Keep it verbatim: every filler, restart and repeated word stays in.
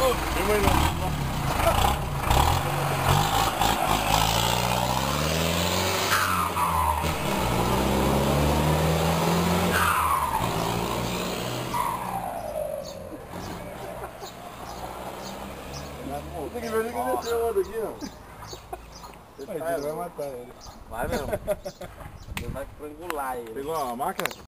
Vem mais não. Tem que ver ele que desceu o outro aqui, ó. Ele vai matar ele. Vai mesmo. Ele vai estrangular ele. Pegou a máquina?